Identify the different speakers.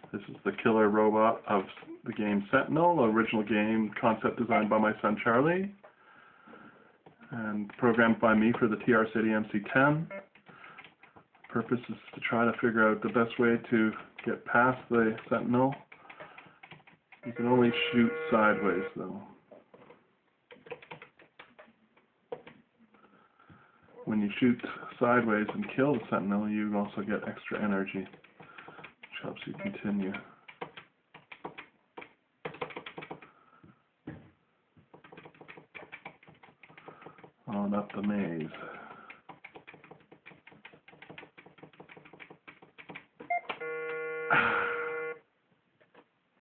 Speaker 1: This is the killer robot of the game Sentinel, the original game concept designed by my son Charlie and programmed by me for the TR City MC-10. Purpose is to try to figure out the best way to get past the Sentinel. You can only shoot sideways though. When you shoot sideways and kill the Sentinel, you also get extra energy, which helps you continue. On up the maze.